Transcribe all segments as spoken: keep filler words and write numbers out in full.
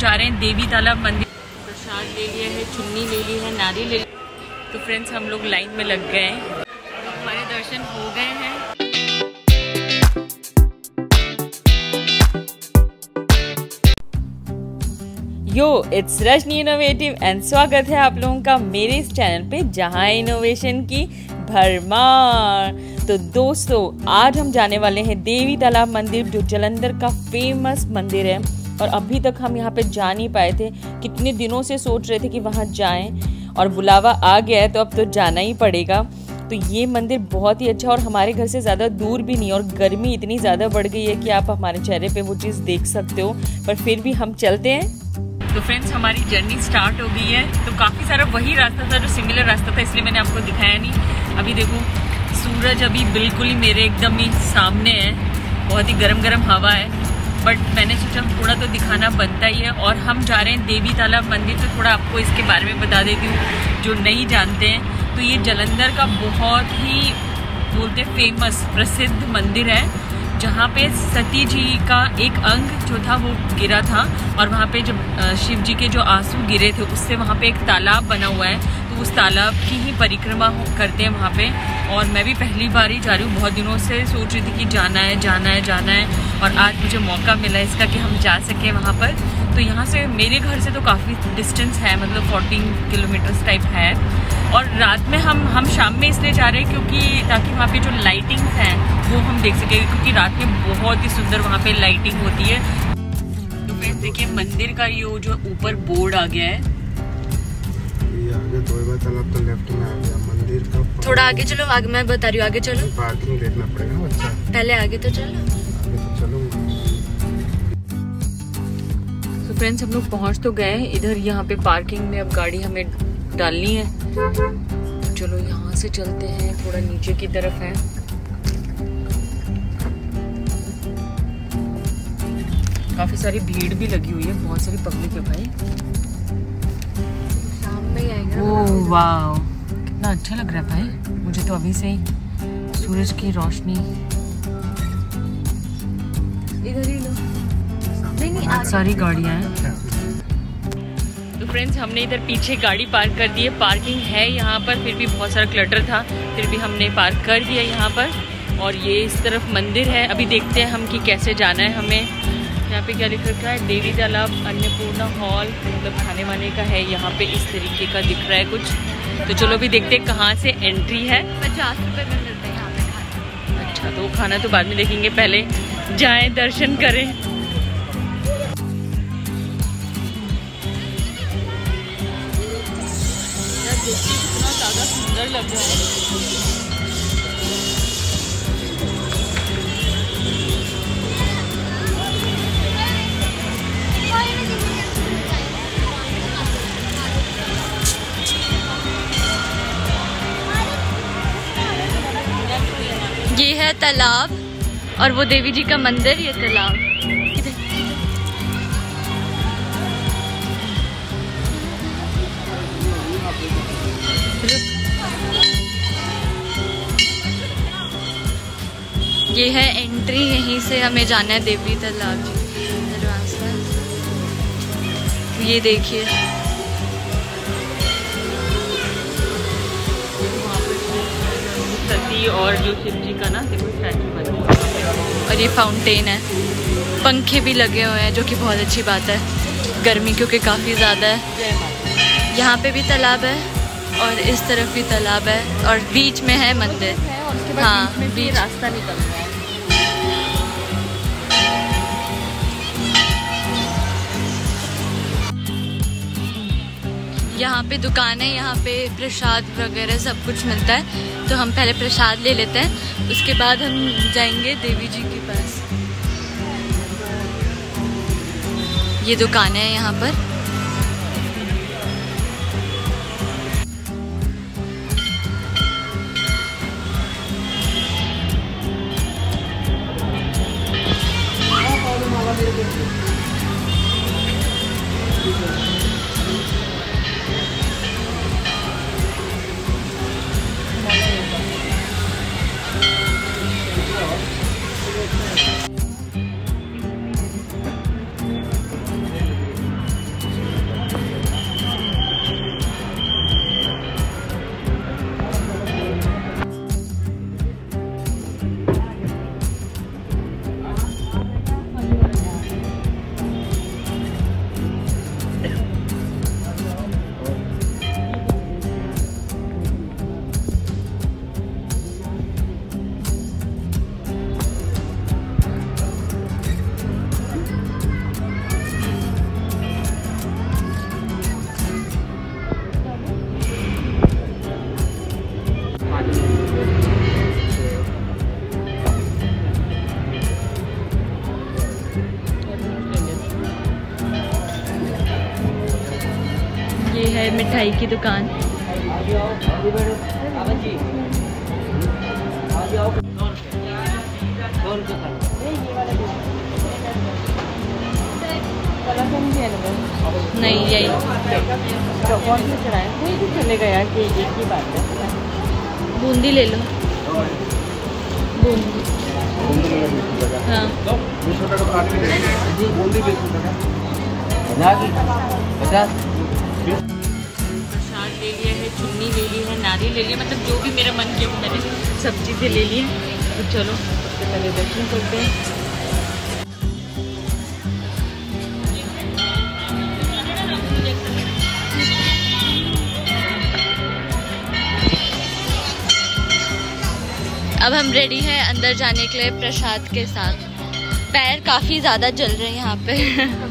जा रहे हैं देवी तालाब मंदिर। प्रसाद ले लिया है, चुन्नी ले ली है, नारियल ले लिया। तो फ्रेंड्स हम लोग लाइन में लग गए हैं, हमारे दर्शन हो गए हैं। Yo it's Rajni innovative and स्वागत है आप लोगों का मेरे इस चैनल पे जहां इनोवेशन की भरमार। तो दोस्तों आज हम जाने वाले हैं देवी तालाब मंदिर, जो जालंधर का फेमस मंदिर है और अभी तक हम यहाँ पे जा नहीं पाए थे। कितने दिनों से सोच रहे थे कि वहाँ जाएं और बुलावा आ गया है तो अब तो जाना ही पड़ेगा। तो ये मंदिर बहुत ही अच्छा और हमारे घर से ज़्यादा दूर भी नहीं, और गर्मी इतनी ज़्यादा बढ़ गई है कि आप हमारे चेहरे पे वो चीज़ देख सकते हो, पर फिर भी हम चलते हैं। तो फ्रेंड्स हमारी जर्नी स्टार्ट हो गई है। तो काफ़ी सारा वही रास्ता था जो सिमिलर रास्ता था, इसलिए मैंने आपको दिखाया नहीं। अभी देखो सूरज अभी बिल्कुल ही मेरे एकदम ही सामने है, बहुत ही गर्म गर्म हवा है, बट मैंने सोचा थोड़ा तो दिखाना बनता ही है। और हम जा रहे हैं देवी तालाब मंदिर, तो थोड़ा आपको इसके बारे में बता देती हूँ जो नहीं जानते हैं। तो ये जालंधर का बहुत ही बोलते फेमस प्रसिद्ध मंदिर है, जहाँ पे सती जी का एक अंग जो था वो गिरा था, और वहाँ पे जब शिव जी के जो आंसू गिरे थे उससे वहाँ पे एक तालाब बना हुआ है। तो उस तालाब की ही परिक्रमा करते हैं वहाँ पे। और मैं भी पहली बार ही जा रही हूँ, बहुत दिनों से सोच रही थी कि जाना है जाना है जाना है, और आज मुझे मौका मिला इसका कि हम जा सकें वहाँ पर। तो यहाँ से मेरे घर से तो काफ़ी डिस्टेंस है, मतलब चौदह किलोमीटर्स टाइप है। और रात में हम हम शाम में इसलिए जा रहे हैं क्योंकि ताकि वहाँ पे जो लाइटिंग्स हैं वो हम देख सकें, क्योंकि रात में बहुत ही सुंदर वहाँ पे लाइटिंग होती है। तो फिर देखिए मंदिर का ये जो ऊपर बोर्ड आ गया है, ये आगे देवी तालाब तो लेफ्ट में आ गया मंदिर का। थोड़ा आगे चलो, आगे मैं बता रही हूँ, आगे चलो। पार्किंग देखना पड़ेगा ना बच्चा, पहले आगे तो चलो। आगे तो चलूंगा। तो फ्रेंड्स हम लोग पहुँच तो गए इधर, यहाँ पे पार्किंग में अब गाड़ी हमें डालनी है। तो चलो यहाँ से चलते हैं, थोड़ा नीचे की तरफ है। काफी सारी भीड़ भी लगी हुई है, बहुत सारी पब्लिक है भाई। शाम में ही आएंगे। ओह वाव, कितना अच्छा लग रहा है भाई, मुझे तो अभी से ही सूरज की रोशनी। इधर ही लो। नहीं नहीं बहुत सारी गाड़ियाँ हैं। तो फ्रेंड्स हमने इधर पीछे गाड़ी पार्क कर दी है, पार्किंग है यहाँ पर, फिर भी बहुत सारा क्लटर था, फिर भी हमने पार्क कर दिया यहाँ पर। और ये इस तरफ मंदिर है, अभी देखते हैं हम कि कैसे जाना है हमें। यहाँ पे क्या लिख रखा है, देवी तालाब अन्नपूर्णा हॉल, मतलब खाने वाने का है यहाँ पे, इस तरीके का दिख रहा है कुछ। तो चलो भी देखते हैं कहाँ से एंट्री है। पचास रुपए में मिलता है यहाँ पे खाना। अच्छा तो खाना तो बाद में देखेंगे, पहले जाएं दर्शन करें। कितना ज़्यादा सुंदर लग रहा है। ये है तालाब और वो देवी जी का मंदिर, ये तालाब। ये है एंट्री, यहीं से हमें जाना है देवी तालाब जी रास्ता। ये देखिए सती और जो शिव जी का ना देखो स्टैचू बना हुआ है, और ये फाउंटेन है, पंखे भी लगे हुए हैं जो कि बहुत अच्छी बात है, गर्मी क्योंकि काफ़ी ज़्यादा है। यहाँ पे भी तालाब है और इस तरफ भी तालाब है, और बीच में है मंदिर। हाँ बीच में भी रास्ता निकल रहा है। यहाँ पे दुकान है, यहाँ पे प्रसाद वगैरह सब कुछ मिलता है। तो हम पहले प्रसाद ले लेते हैं, उसके बाद हम जाएंगे देवी जी के पास। ये दुकान है यहाँ पर। है मिठाई की दुकान। नहीं यही कौन सा चढ़ाए कोई भी चलेगा यार, कि एक ही बात है। बूंदी ले लो, बूंदी। हाँ प्रसाद ले लिया है, चुन्नी ले ली है, नारियल ले लिया, मतलब जो भी मेरा मन किया वो मैंने सब चीज़ें ले ली है। तो चलो सबसे पहले दर्शन करते हैं। अब हम रेडी हैं अंदर जाने के लिए प्रसाद के साथ। पैर काफ़ी ज़्यादा जल रहे हैं यहाँ पे।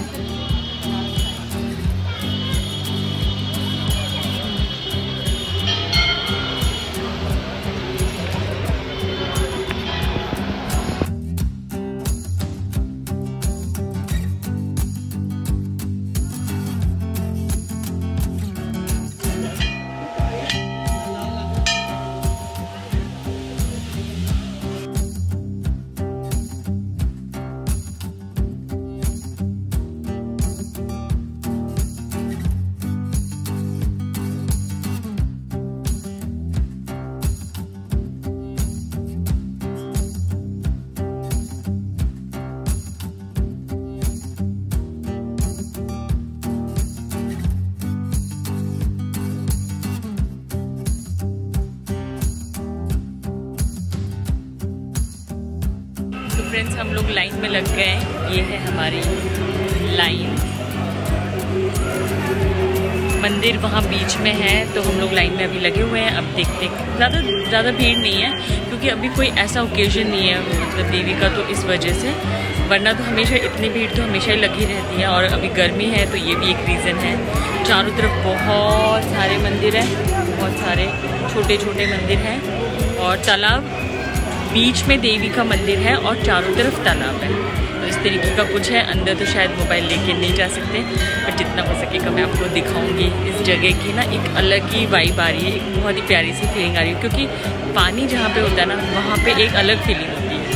फ्रेंड्स हम लोग लाइन में लग गए हैं। ये है हमारी लाइन, मंदिर वहाँ बीच में है, तो हम लोग लाइन में अभी लगे हुए हैं। अब देखते ज़्यादा ज़्यादा भीड़ नहीं है क्योंकि अभी कोई ऐसा ओकेजन नहीं है मतलब देवी का, तो इस वजह से, वरना तो हमेशा इतनी भीड़ तो हमेशा ही लगी रहती है। और अभी गर्मी है तो ये भी एक रीज़न है। चारों तरफ बहुत सारे मंदिर हैं, बहुत सारे छोटे छोटे मंदिर हैं और तालाब, बीच में देवी का मंदिर है और चारों तरफ तालाब है। तो इस तरीके का कुछ है। अंदर तो शायद मोबाइल लेके नहीं जा सकते, पर जितना हो सकेगा मैं आपको दिखाऊंगी। इस जगह की ना एक अलग ही वाइब आ रही है, एक बहुत ही प्यारी सी फीलिंग आ रही है क्योंकि पानी जहाँ पे होता है ना वहाँ पे एक अलग फीलिंग होती है।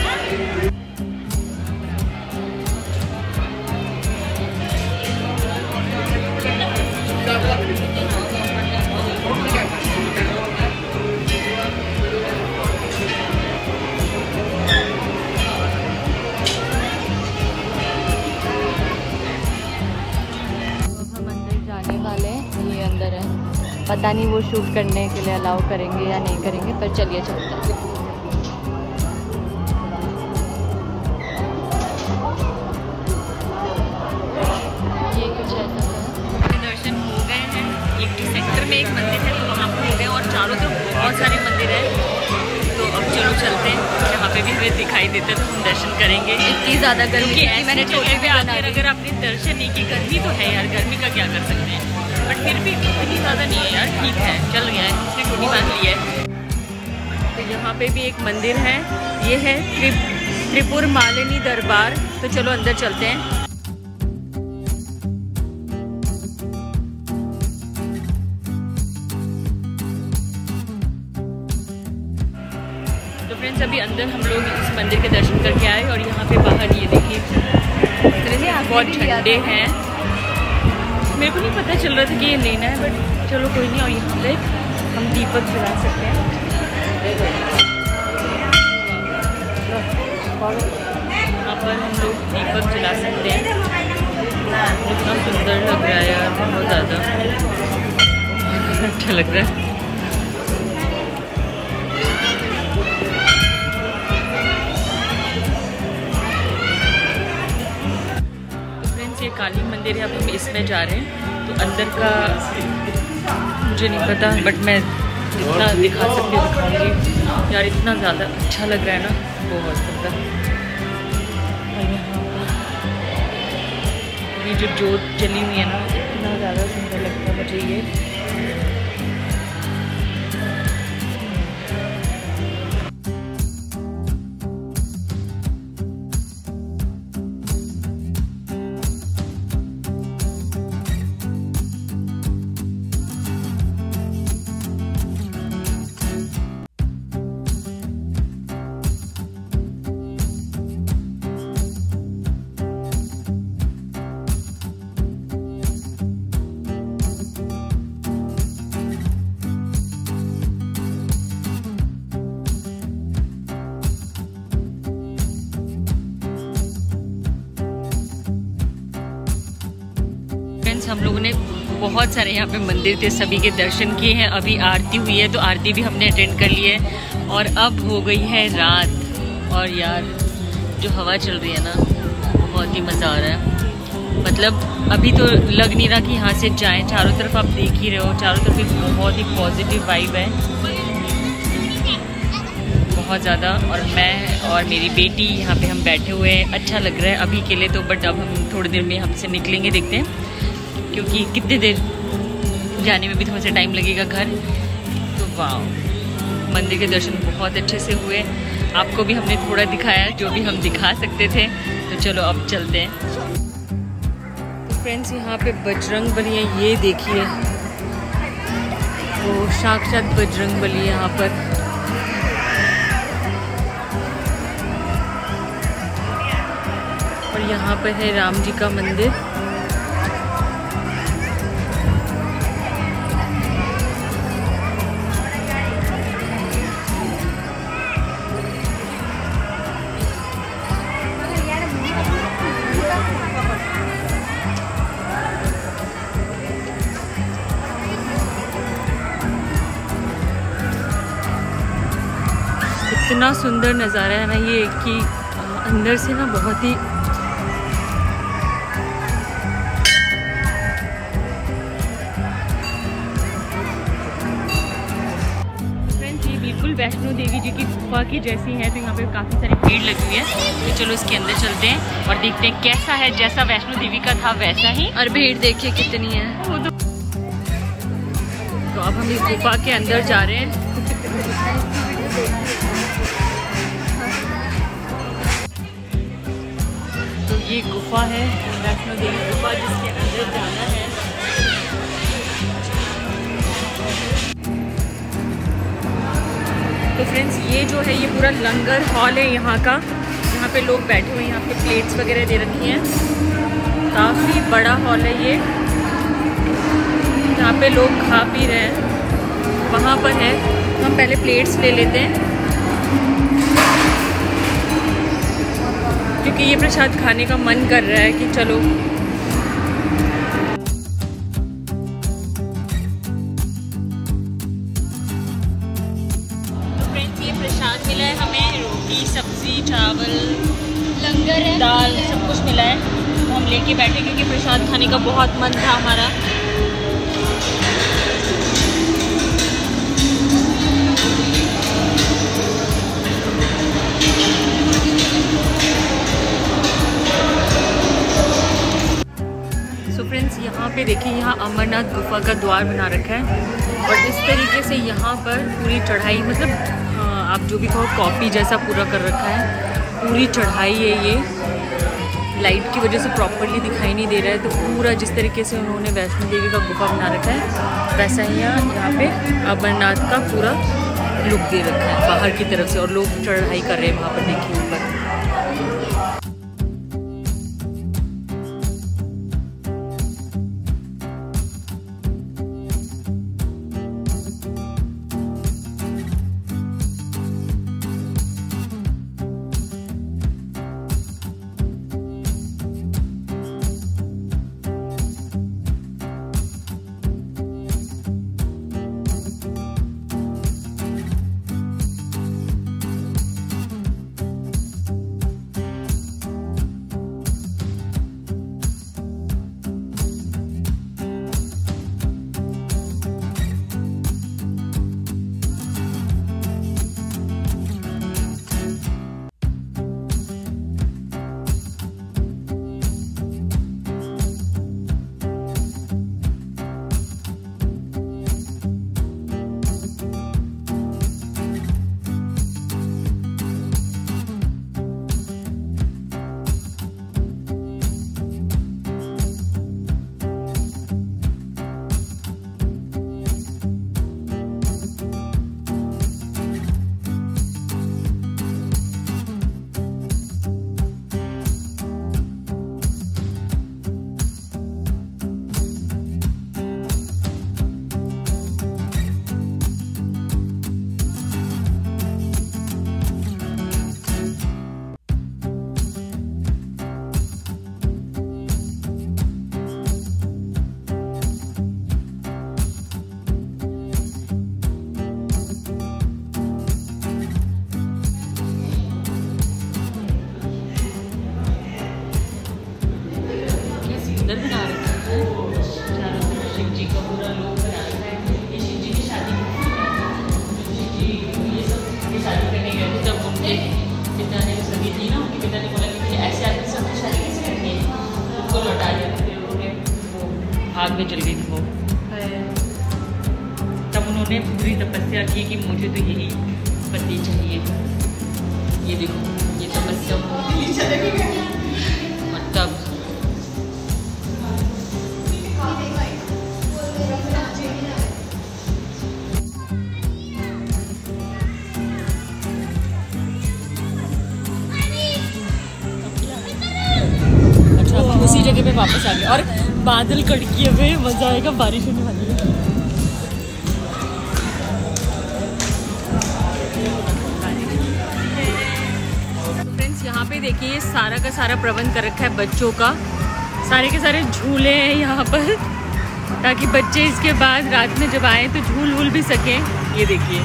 पता नहीं वो शूट करने के लिए अलाउ करेंगे या नहीं करेंगे, पर चलिए चलते हैं। ये कुछ ऐसा है। दर्शन हो गए हैं। एक सेक्टर में एक मंदिर है तो वहाँ पर हो गए और चारों तरफ बहुत सारे मंदिर हैं। तो अब चलो चलते हैं, जहाँ पे भी हमें दिखाई देता है तो हम दर्शन करेंगे। इतनी ज़्यादा गर्मी है, मैंने छोटे पे आकर अगर आपने दर्शन नहीं की, गर्मी तो है यार, गर्मी का क्या कर सकते हैं, बट फिर भी इतनी ज़्यादा नहीं है यार, ठीक है, चल गया है, इसने टूटी बांध ली है। तो यहाँ पे भी एक मंदिर है, ये है त्रि त्रिपुर मालिनी दरबार। तो चलो अंदर चलते हैं। तो फ्रेंड्स अभी अंदर हम लोग इस मंदिर के दर्शन करके आए और यहाँ पे बाहर ये देखिए बहुत झंडे हैं। मेरे को नहीं पता चल रहा था कि ये लेना है, बट चलो कोई नहीं। और यहाँ पे हम दीपक जला सकते हैं। यहाँ पर हम लोग दीपक जला सकते हैं। इतना सुंदर लग रहा है यार, बहुत ज़्यादा अच्छा लग रहा है। ये काली मंदिर है, अब हम इसमें जा रहे हैं। तो अंदर का मुझे नहीं पता, बट मैं जितना दिखा सकती हूँ दिखाऊंगी। यार इतना ज़्यादा अच्छा लग रहा है ना, बहुत ज़्यादा। ये जो जोत जली हुई है ना, इतना ज़्यादा सुंदर लगता है मुझे ये। हम लोगों ने बहुत सारे यहाँ पे मंदिर थे, सभी के दर्शन किए हैं। अभी आरती हुई है तो आरती भी हमने अटेंड कर ली है और अब हो गई है रात। और यार जो हवा चल रही है ना, बहुत ही मज़ा आ रहा है। मतलब अभी तो लग नहीं रहा कि यहाँ से जाएं। चारों तरफ आप देख ही रहे हो, चारों तरफ एक बहुत ही पॉजिटिव वाइब है, बहुत ज़्यादा। और मैं और मेरी बेटी यहाँ पे हम बैठे हुए हैं, अच्छा लग रहा है अभी के लिए तो। बट अब हम थोड़ी देर में हमसे निकलेंगे, देखते हैं क्योंकि कितने देर जाने में भी थोड़ा सा टाइम लगेगा घर। तो वाह, मंदिर के दर्शन बहुत अच्छे से हुए। आपको भी हमने थोड़ा दिखाया जो भी हम दिखा सकते थे। तो चलो अब चलते हैं। तो फ्रेंड्स यहाँ पे बजरंग बली है, ये देखिए वो साक्षात बजरंग बली है यहाँ पर। और यहाँ पर है राम जी का मंदिर। इतना सुंदर नज़ारा है ना ये कि अंदर से ना बहुत ही बिल्कुल वैष्णो देवी जी की गुफा की जैसी है। तो यहाँ पे काफ़ी सारी भीड़ लगी हुई है। तो चलो इसके अंदर चलते हैं और देखते हैं कैसा है। जैसा वैष्णो देवी का था वैसा ही। और भीड़ देखिए कितनी है। तो, तो अब हम इस गुफा के अंदर जा रहे हैं। तो ये गुफा है वैष्णो देवी गुफा, जिसके अंदर जाना है। तो फ्रेंड्स ये जो है ये पूरा लंगर हॉल है यहाँ का। यहाँ पे लोग बैठे हुए हैं, यहाँ पे प्लेट्स वगैरह दे रखी हैं। काफ़ी बड़ा हॉल है ये, यहाँ पे लोग खा पी रहे हैं। वहाँ पर है, हम पहले प्लेट्स ले लेते हैं क्योंकि ये प्रसाद खाने का मन कर रहा है कि चलो। प्रसाद मिला है हमें, रोटी सब्जी चावल लंगर है, दाल सब कुछ मिला है। तो हम लेके बैठे क्योंकि प्रसाद खाने का बहुत मन था हमारा। सो फ्रेंड्स यहाँ पे देखिए, यहाँ अमरनाथ गुफा का द्वार बना रखा है और इस तरीके से यहाँ पर पूरी चढ़ाई, मतलब आप जो भी कहो कॉपी जैसा पूरा कर रखा है। पूरी चढ़ाई है ये, लाइट की वजह से प्रॉपरली दिखाई नहीं दे रहा है। तो पूरा जिस तरीके से उन्होंने वैष्णो देवी का गुफा बना रखा है वैसा ही यहाँ यहाँ पे अमरनाथ का पूरा लुक दे रखा है बाहर की तरफ से। और लोग चढ़ाई कर रहे हैं वहाँ पर, देखिए ऊपर। शिव जी का पूरा लोग बना रखा है। ये शिव जी की शादी शिव जी ये सब ये शादी करने गए थे, जब उनके पिता ने सभी थी ना, उनके पिता ने बोला कि ऐसे आदमी से अपनी शादी कैसे करनी है, उनको लौटा दिया। फिर उन्होंने वो भाग में चल गई थी वो। तब उन्होंने पूरी तपस्या की कि मुझे तो यही पति चाहिए। ये देखो ये तपस्या मतलब अच्छा हम उसी जगह पे वापस आ गए और बादल कड़किए हुए, मजा आएगा, बारिश होने वाली है। यहाँ पे देखिए सारा का सारा प्रबंध कर रखा है बच्चों का, सारे के सारे झूले हैं यहाँ पर, ताकि बच्चे इसके बाद रात में जब आए तो झूल वूल भी सकें। ये देखिए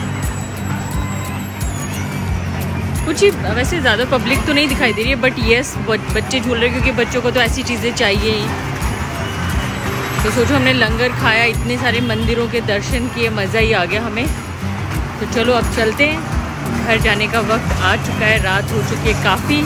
कुछ ही, वैसे ज़्यादा पब्लिक तो नहीं दिखाई दे रही है, बट यस बच्चे झूल रहे हैं क्योंकि बच्चों को तो ऐसी चीज़ें चाहिए ही। तो सोचो हमने लंगर खाया, इतने सारे मंदिरों के दर्शन किए, मज़ा ही आ गया हमें। तो चलो अब चलते हैं, घर जाने का वक्त आ चुका है, रात हो चुकी है काफ़ी।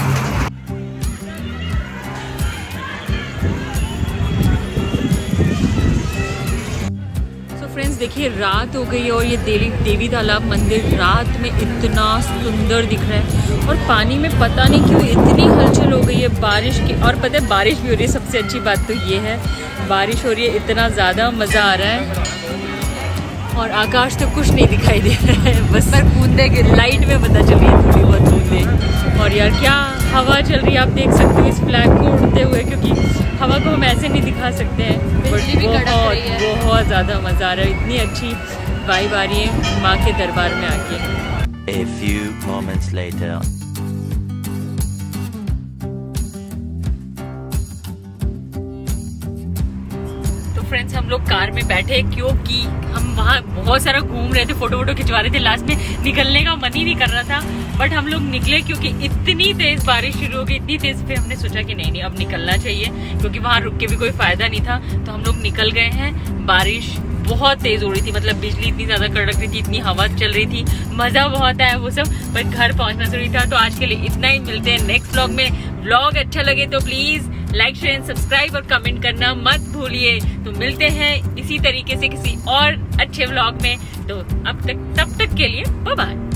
सो फ्रेंड्स देखिए रात हो गई है और ये देवी देवी तालाब मंदिर रात में इतना सुंदर दिख रहा है, और पानी में पता नहीं क्यों इतनी हलचल हो गई है बारिश की। और पता है बारिश भी हो रही है, सबसे अच्छी बात तो ये है बारिश हो रही है, इतना ज़्यादा मज़ा आ रहा है। और आकाश तो कुछ नहीं दिखाई दे रहा है, बस पर बूंदे की लाइट में पता चल रही है थोड़ी बहुत बूंदे। और यार क्या हवा चल रही है, आप देख सकते हो इस फ्लैग को उड़ते हुए, क्योंकि हवा को हम ऐसे नहीं दिखा सकते हैं, बट बहुत बहुत ज़्यादा मज़ा आ रहा है। इतनी अच्छी वाइब आ रही है माँ के दरबार में आके। A few moments later. Friends हम लोग कार में बैठे क्योंकि हम वहाँ बहुत सारा घूम रहे थे, फोटो वोटो खिंचवा रहे थे, लास्ट में निकलने का मन ही नहीं कर रहा था, बट हम लोग निकले क्योंकि इतनी तेज बारिश शुरू हो गई, इतनी तेज पे हमने सोचा कि नहीं नहीं अब निकलना चाहिए, क्योंकि वहाँ रुक के भी कोई फायदा नहीं था। तो हम लोग निकल गए हैं। बारिश बहुत तेज हो रही थी, मतलब बिजली इतनी ज्यादा कड़क रही थी, इतनी हवा चल रही थी, मजा बहुत आया वो सब, पर घर पहुंचना जरूरी था। तो आज के लिए इतना ही, मिलते हैं नेक्स्ट व्लॉग में। व्लॉग अच्छा लगे तो please like share and subscribe और कमेंट करना मत भूलिए। तो मिलते हैं इसी तरीके से किसी और अच्छे व्लॉग में। तो अब तक तब तक के लिए बाय बाय।